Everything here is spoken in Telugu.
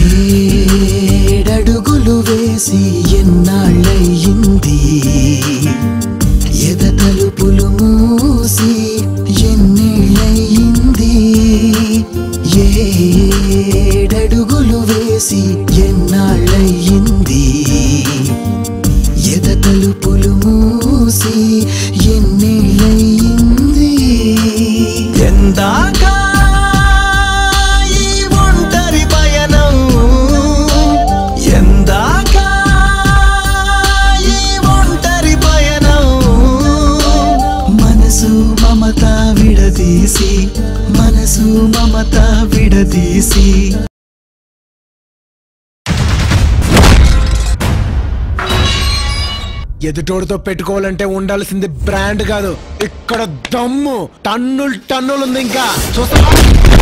ఏడడుగులు వేసి ఎన్నాళ్ళయింది ఎద తలుపులు మూసి ఎన్నేళ్ళయింది ఏడడుగులు వేసి ఎన్నాళ్ళయింది ఎద తలుపులు మూసి ఎన్నేళ్ళయింది ఎందాక ఈ ఒంటరి పయనం ఎందాక ఈ ఒంటరి పయనం మనసు మమత విడదీసి మనసు మమత విడదీసి ఎదుటోడితో పెట్టుకోవాలంటే ఉండాల్సింది బ్రాండ్ కాదు ఇక్కడ దమ్ము టన్నులు టన్నులు ఉంది ఇంకా చూస్తా